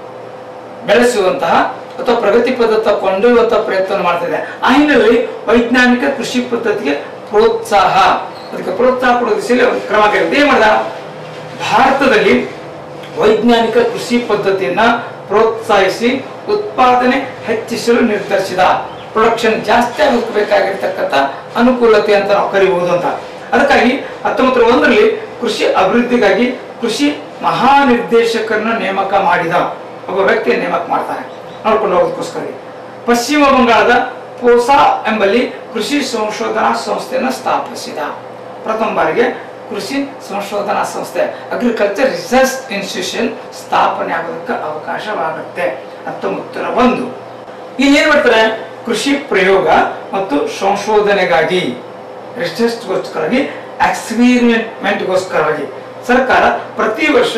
ಬೆಳೆಸುವಂತಹ ಅಥವಾ ಪ್ರಗತಿ ಪದ್ಧತಿ ಕೊಂಡೊಯ್ಯುವಂತಹ ಪ್ರಯತ್ನ ಮಾಡ್ತಿದೆ. ಆ ಹಿನ್ನೆಲೆಯಲ್ಲಿ ವೈಜ್ಞಾನಿಕ ಕೃಷಿ ಪದ್ಧತಿಗೆ ಪ್ರೋತ್ಸಾಹ, ಅದಕ್ಕೆ ಪ್ರೋತ್ಸಾಹ ಕೊಡುವ ದಿಸೆಯಲ್ಲಿ ಕ್ರಮ ಕೈಗೊಂಡು ಏನ್ ಮಾಡಿದ, ಭಾರತದಲ್ಲಿ ವೈಜ್ಞಾನಿಕ ಕೃಷಿ ಪದ್ಧತಿಯನ್ನ ಪ್ರೋತ್ಸಾಹಿಸಿ ಉತ್ಪಾದನೆ ಹೆಚ್ಚಿಸಲು ನಿರ್ಧರಿಸಿದ. ಪ್ರೊಡಕ್ಷನ್ ಜಾಸ್ತಿ ಆಗಬೇಕಾಗಿರ್ತಕ್ಕಂಥ ಅನುಕೂಲತೆ ಅಂತ ನಾವು ಕರಿಬಹುದು ಅಂತ. ಅದಕ್ಕಾಗಿ 1901ರಲ್ಲಿ ಕೃಷಿ ಅಭಿವೃದ್ಧಿಗಾಗಿ ಕೃಷಿ ಮಹಾನಿರ್ದೇಶಕರನ್ನ ನೇಮಕ ಮಾಡಿದ, ಒಬ್ಬ ವ್ಯಕ್ತಿಯನ್ನು ನೇಮಕ ಮಾಡ್ತಾರೆ ನೋಡ್ಕೊಂಡು ಹೋಗೋದಕ್ಕೋಸ್ಕರ. ಪಶ್ಚಿಮ ಬಂಗಾಳದ ಪೋಸಾ ಎಂಬಲ್ಲಿ ಕೃಷಿ ಸಂಶೋಧನಾ ಸಂಸ್ಥೆಯನ್ನು ಸ್ಥಾಪಿಸಿದ. ಪ್ರಥಮ ಬಾರಿಗೆ ಕೃಷಿ ಸಂಶೋಧನಾ ಸಂಸ್ಥೆ, ಅಗ್ರಿಕಲ್ಚರ್ ರಿಸರ್ಚ್ ಇನ್ಸ್ಟಿಟ್ಯೂಷನ್ ಸ್ಥಾಪನೆ ಆಗೋದಕ್ಕೆ ಅವಕಾಶವಾಗುತ್ತೆ 1901. ಇಲ್ಲಿ ಏನ್ ಮಾಡ್ತಾರೆ, ಕೃಷಿ ಪ್ರಯೋಗ ಮತ್ತು ಸಂಶೋಧನೆಗಾಗಿ, ರಿಸರ್ಚ್ಗೋಸ್ಕರವಾಗಿ, ಎಕ್ಸ್ಪೆರಿಮೆಂಟ್ಗೋಸ್ಕರವಾಗಿ ಸರ್ಕಾರ ಪ್ರತಿ ವರ್ಷ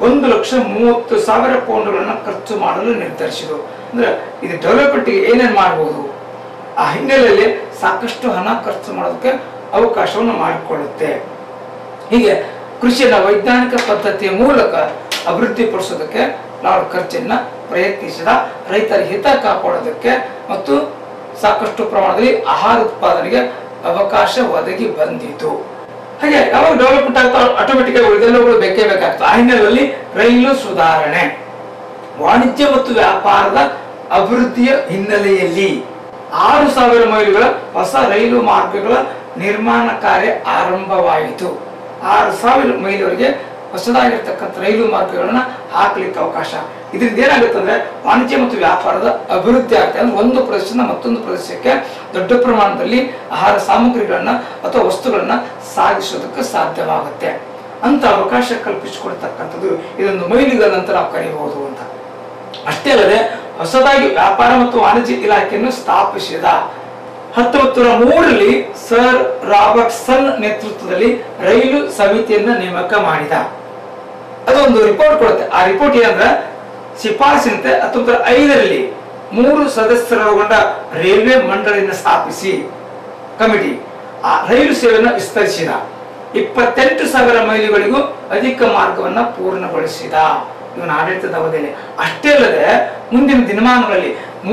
1,30,000 ಪೌಂಡ್ಗಳನ್ನು ಖರ್ಚು ಮಾಡಲು ನಿರ್ಧರಿಸಿದರು. ಅಂದ್ರೆ ಇದು ಡೆವಲಪ್ಮೆಂಟ್ಗೆ ಏನೇನು ಮಾಡಬಹುದು, ಆ ಹಿನ್ನೆಲೆಯಲ್ಲಿ ಸಾಕಷ್ಟು ಹಣ ಖರ್ಚು ಮಾಡೋದಕ್ಕೆ ಅವಕಾಶವನ್ನು ಮಾಡಿಕೊಳ್ಳುತ್ತೆ. ಹೀಗೆ ಕೃಷಿಯನ್ನ ವೈಜ್ಞಾನಿಕ ಪದ್ಧತಿಯ ಮೂಲಕ ಅಭಿವೃದ್ಧಿಪಡಿಸೋದಕ್ಕೆ ಲಾರ್ಡ್ ಕರ್ಜನ್ ಪ್ರಯತ್ನಿಸಿದ. ರೈತರ ಹಿತ ಕಾಪಾಡೋದಕ್ಕೆ ಮತ್ತು ಸಾಕಷ್ಟು ಪ್ರಮಾಣದಲ್ಲಿ ಆಹಾರ ಉತ್ಪಾದನೆಗೆ ಅವಕಾಶ ಒದಗಿ ಬಂದಿತು. ಹಾಗೆ ಯಾವಾಗ ಡೆವಲಪ್ಮೆಂಟ್ ಆಗ್ತಾ ಆಟೋಮೆಟಿಕ್ ಆಗಿ ಉಳಿದೆಲ್ಲಗಳು ಬೇಕೇ ಬೇಕಾಗ್ತದೆ. ಆ ಹಿನ್ನೆಲೆಯಲ್ಲಿ ರೈಲು ಸುಧಾರಣೆ, ವಾಣಿಜ್ಯ ಮತ್ತು ವ್ಯಾಪಾರದ ಅಭಿವೃದ್ಧಿಯ ಹಿನ್ನೆಲೆಯಲ್ಲಿ 6,000 ಮೈಲುಗಳ ಹೊಸ ರೈಲು ಮಾರ್ಗಗಳ ನಿರ್ಮಾಣ ಕಾರ್ಯ ಆರಂಭವಾಯಿತು. 6,000 ಮೈಲಿವರೆಗೆ ಹೊಸದಾಗಿರ್ತಕ್ಕಂಥ ರೈಲು ಮಾರ್ಗಗಳನ್ನ ಹಾಕ್ಲಿಕ್ಕೆ ಅವಕಾಶ. ಇದರಿಂದ ಏನಾಗುತ್ತೆ ಅಂದ್ರೆ ವಾಣಿಜ್ಯ ಮತ್ತು ವ್ಯಾಪಾರದ ಅಭಿವೃದ್ಧಿ ಆಗ್ತದೆ. ಅಂದ್ರೆ ಒಂದು ಪ್ರದೇಶದಿಂದ ಮತ್ತೊಂದು ಪ್ರದೇಶಕ್ಕೆ ದೊಡ್ಡ ಪ್ರಮಾಣದಲ್ಲಿ ಆಹಾರ ಸಾಮಗ್ರಿಗಳನ್ನ ಅಥವಾ ವಸ್ತುಗಳನ್ನ ಸಾಗಿಸೋದಕ್ಕೆ ಸಾಧ್ಯವಾಗುತ್ತೆ ಅಂತ ಅವಕಾಶ ಕಲ್ಪಿಸಿಕೊಡ್ತಕ್ಕಂಥದ್ದು ಇದೊಂದು ಮೈಲಿಗಲ್ ಅಂತ ನಾವು ಕರೀಬಹುದು ಅಂತ. ಅಷ್ಟೇ ಅಲ್ಲದೆ ಹೊಸದಾಗಿ ವ್ಯಾಪಾರ ಮತ್ತು ವಾಣಿಜ್ಯ ಇಲಾಖೆಯನ್ನು ಸ್ಥಾಪಿಸಿದ. 1903ರಲ್ಲಿ ಸರ್ ರಾಬರ್ಟ್ಸನ್ ನೇತೃತ್ವದಲ್ಲಿ ರೈಲು ಸಮಿತಿಯನ್ನ ನೇಮಕ ಮಾಡಿದ. ಅದೊಂದು ರಿಪೋರ್ಟ್ ಕೊಡುತ್ತೆ. ಆ ರಿಪೋರ್ಟ್ ಏನಂದ್ರೆ, ಶಿಫಾರಸಿನಂತೆ 1905ರಲ್ಲಿ 3 ಸದಸ್ಯರೊಳಗೊಂಡ ರೈಲ್ವೆ ಮಂಡಳಿಯನ್ನು ಸ್ಥಾಪಿಸಿ ಕಮಿಟಿ ಆ ರೈಲು ಸೇವೆಯನ್ನು ವಿಸ್ತರಿಸಿದ. 28,000 ಮೈಲಿಗಳಿಗೂ ಅಧಿಕ ಮಾರ್ಗವನ್ನ ಪೂರ್ಣಗೊಳಿಸಿದ ಇವನ ಆಡಳಿತದ ಅವಧಿಯಲ್ಲಿ. ಅಷ್ಟೇ ಅಲ್ಲದೆ ಮುಂದಿನ ದಿನಮಾನಗಳಲ್ಲಿ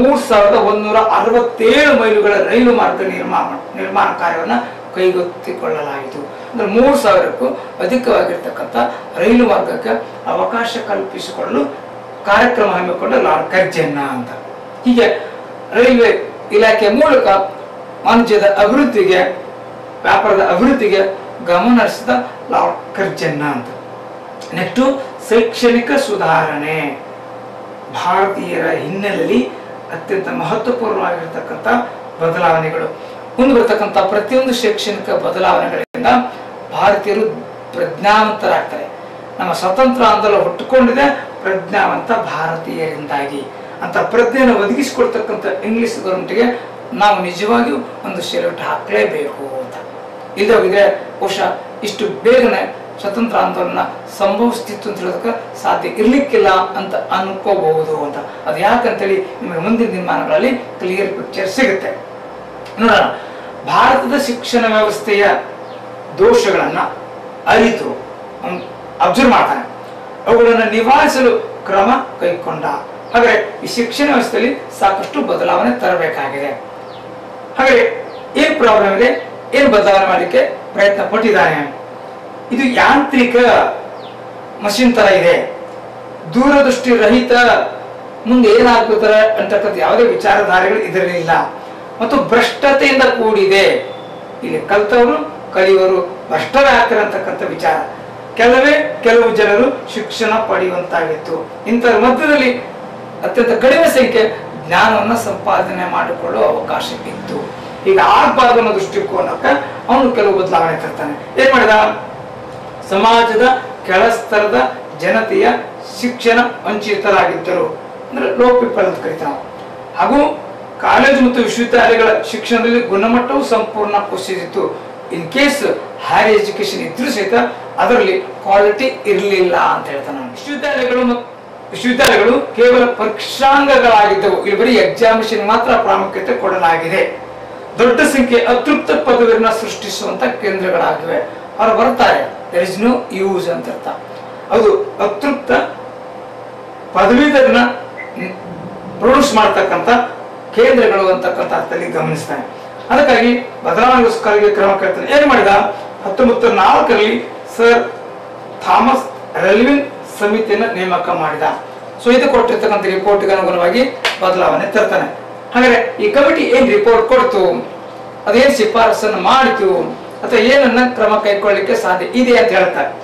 3,167 ಮೈಲುಗಳ ರೈಲು ಮಾರ್ಗ ನಿರ್ಮಾಣ ಕಾರ್ಯವನ್ನ ಕೈಗೆತ್ತಿಕೊಳ್ಳಲಾಯಿತು. ಅಂದ್ರೆ 3,000ಕ್ಕೂ ಅಧಿಕವಾಗಿರ್ತಕ್ಕಂಥ ರೈಲು ಮಾರ್ಗಕ್ಕೆ ಅವಕಾಶ ಕಲ್ಪಿಸಿಕೊಳ್ಳಲು ಕಾರ್ಯಕ್ರಮ ಹಮ್ಮಿಕೊಂಡ ಲಾರ್ಡ್ ಕರ್ಜನ್ ಅಂತ. ಹೀಗೆ ರೈಲ್ವೆ ಇಲಾಖೆಯ ಮೂಲಕ ವಾಣಿಜ್ಯದ ಅಭಿವೃದ್ಧಿಗೆ, ವ್ಯಾಪಾರದ ಅಭಿವೃದ್ಧಿಗೆ ಗಮನ ಹರಿಸಿದ ಲಾರ್ಡ್ ಕರ್ಜನ್ ಅಂತ. ನೆಕ್ಸ್ಟ್ ಶೈಕ್ಷಣಿಕ ಸುಧಾರಣೆ, ಭಾರತೀಯರ ಹಿನ್ನೆಲೆಯಲ್ಲಿ ಅತ್ಯಂತ ಮಹತ್ವಪೂರ್ಣವಾಗಿರ್ತಕ್ಕಂಥ ಬದಲಾವಣೆಗಳು. ಮುಂದೆ ಬರ್ತಕ್ಕಂಥ ಪ್ರತಿಯೊಂದು ಶೈಕ್ಷಣಿಕ ಬದಲಾವಣೆಗಳಿಂದ ಭಾರತೀಯರು ಪ್ರಜ್ಞಾವಂತರಾಗ್ತಾರೆ. ನಮ್ಮ ಸ್ವತಂತ್ರ ಆಂದೋಲನ ಹುಟ್ಟುಕೊಂಡಿದೆ ಪ್ರಜ್ಞಾವಂತ ಭಾರತೀಯರಿಂದಾಗಿ ಅಂತ ಪ್ರಜ್ಞೆಯನ್ನು ಒದಗಿಸಿಕೊಡ್ತಕ್ಕಂಥ ಇಂಗ್ಲಿಷ್ ಗವರ್ಮೆಂಟ್ಗೆ ನಾವು ನಿಜವಾಗಿಯೂ ಒಂದು ಸೆಲ್ಯೂಟ್ ಹಾಕಲೇಬೇಕು ಅಂತ. ಇಲ್ಲದೋಗಿದ್ರೆ ಬಹುಶಃ ಇಷ್ಟು ಬೇಗನೆ ಸ್ವತಂತ್ರ ಆಂದೋಲನ ಸಂಭವಿಸ್ತಿತ್ತು ಅಂತ ಹೇಳೋದಕ್ಕೆ ಸಾಧ್ಯ ಇರ್ಲಿಕ್ಕಿಲ್ಲ ಅಂತ ಅನ್ಕೋಬಹುದು ಅಂತ. ಅದು ಯಾಕಂತೇಳಿ ನಿಮಗೆ ಮುಂದಿನ ದಿನಮಾನಗಳಲ್ಲಿ ಕ್ಲಿಯರ್ ಪಿಕ್ಚರ್ ಸಿಗುತ್ತೆ. ನೋಡೋಣ, ಭಾರತದ ಶಿಕ್ಷಣ ವ್ಯವಸ್ಥೆಯ ದೋಷಗಳನ್ನ ಅರಿತು ಅಬ್ಸರ್ವ್ ಮಾಡ್ತಾನೆ, ಅವುಗಳನ್ನು ನಿವಾರಿಸಲು ಕ್ರಮ ಕೈಗೊಂಡ. ಹಾಗೆ ಈ ಶಿಕ್ಷಣ ವ್ಯವಸ್ಥೆಯಲ್ಲಿ ಸಾಕಷ್ಟು ಬದಲಾವಣೆ ತರಬೇಕಾಗಿದೆ. ಹಾಗೆ ಏನ್ ಪ್ರಾಬ್ಲಮ್ ಇದೆ, ಏನ್ ಬದಲಾವಣೆ ಮಾಡಲಿಕ್ಕೆ ಪ್ರಯತ್ನ ಪಟ್ಟಿದ್ದಾನೆ. ಇದು ಯಾಂತ್ರಿಕ ಮಷಿನ್ ತರ ಇದೆ, ದೂರದೃಷ್ಟಿ ರಹಿತ, ಮುಂದೆ ಏನಾಗುತ್ತಾರೆ ಅಂತಕ್ಕಂಥ ಯಾವುದೇ ವಿಚಾರಧಾರೆಗಳು ಇದರಲ್ಲಿಲ್ಲ ಮತ್ತು ಭ್ರಷ್ಟತೆಯಿಂದ ಕೂಡಿದೆ. ಇಲ್ಲಿ ಕಲ್ತವರು ಕಲಿಯುವರು ಭ್ರಷ್ಟರೇ ಆಗ್ತಾರೆ ಅಂತಕ್ಕಂಥ ವಿಚಾರ. ಕೆಲವು ಜನರು ಶಿಕ್ಷಣ ಪಡೆಯುವಂತಾಗಿತ್ತು. ಇಂಥರ ಮಧ್ಯದಲ್ಲಿ ಅತ್ಯಂತ ಕಡಿಮೆ ಸಂಖ್ಯೆ ಜ್ಞಾನವನ್ನು ಸಂಪಾದನೆ ಮಾಡಿಕೊಳ್ಳುವ ಅವಕಾಶ ಇತ್ತು. ಈಗ ಆಗಬಾರ್ದು ಅನ್ನೋ ದೃಷ್ಟಿಕೋನಕ್ಕೆ ಅವನು ಕೆಲವು ಬದಲಾವಣೆ ತರ್ತಾನೆ. ಏನ್ ಮಾಡಿದ, ಸಮಾಜದ ಕೆಳಸ್ತರದ ಜನತೆಯ ಶಿಕ್ಷಣ ವಂಚಿತರಾಗಿದ್ದರು, ಅಂದ್ರೆ ಲೋ ಪೀಪಲ್ ಅಂತ ಕರೀತಾವೆ. ಹಾಗೂ ಕಾಲೇಜು ಮತ್ತು ವಿಶ್ವವಿದ್ಯಾಲಯಗಳ ಶಿಕ್ಷಣದಲ್ಲಿ ಗುಣಮಟ್ಟವು ಸಂಪೂರ್ಣ ಕುಸಿದಿತ್ತು. ಇನ್ ಕೇಸ್ ಹೈಯರ್ ಎಜುಕೇಶನ್ ಇದ್ರೂ ಸಹಿತ ಅದರಲ್ಲಿ ಕ್ವಾಲಿಟಿ ಇರಲಿಲ್ಲ ಅಂತ ಹೇಳ್ತಾನೆ. ವಿಶ್ವವಿದ್ಯಾಲಯಗಳು ಕೇವಲ ಪರೀಕ್ಷಾಂಗಗಳಾಗಿದ್ದವು. ಇಲ್ಲಿ ಬರೀ ಎಕ್ಸಾಮಿನೇಷನ್ ಮಾತ್ರ ಪ್ರಾಮುಖ್ಯತೆ ಕೊಡಲಾಗಿದೆ. ದೊಡ್ಡ ಸಂಖ್ಯೆ ಅತೃಪ್ತ ಪದವಿಯನ್ನ ಸೃಷ್ಟಿಸುವಂತ ಕೇಂದ್ರಗಳಾಗಿವೆ. ಅವರು ಬರ್ತಾರೆ, ದೇರ್ ಇಸ್ ನೋ ಯೂಸ್ ಅಂತ ಅರ್ಥ. ಅದು ಅತೃಪ್ತ ಪದವೀಧರನ್ನ ಪ್ರೊಡ್ಯೂಸ್ ಮಾಡ್ತಕ್ಕಂಥ ಕೇಂದ್ರಗಳು ಅಂತಕ್ಕಂಥ ಅರ್ಥದಲ್ಲಿ ಗಮನಿಸ್ತಾನೆ. ಅದಕ್ಕಾಗಿ ಬದಲಾವಣೆಗೋಸ್ಕರ ಕ್ರಮ ಕೈಗೊಳ್ತಾನೆ. ಏನ್ ಮಾಡಿದ, 1904ರಲ್ಲಿ ಸರ್ ಥಾಮಸ್ ರೆಲ್ವಿನ್ ಸಮಿತಿಯನ್ನು ನೇಮಕ ಮಾಡಿದ. ಸೊ ಇದು ಕೊಟ್ಟಿರ್ತಕ್ಕಂಥ ರಿಪೋರ್ಟ್ಗೆ ಅನುಗುಣವಾಗಿ ಬದಲಾವಣೆ ತರ್ತಾನೆ. ಹಾಗಾದ್ರೆ ಈ ಕಮಿಟಿ ಏನ್ ರಿಪೋರ್ಟ್ ಕೊಡ್ತು, ಅದೇನ್ ಶಿಫಾರಸನ್ನು ಮಾಡಿತು ಅಥವಾ ಏನನ್ನ ಕ್ರಮ ಕೈಗೊಳ್ಳಿಕ್ಕೆ ಸಾಧ್ಯ ಇದೆ ಅಂತ ಹೇಳ್ತಾರೆ.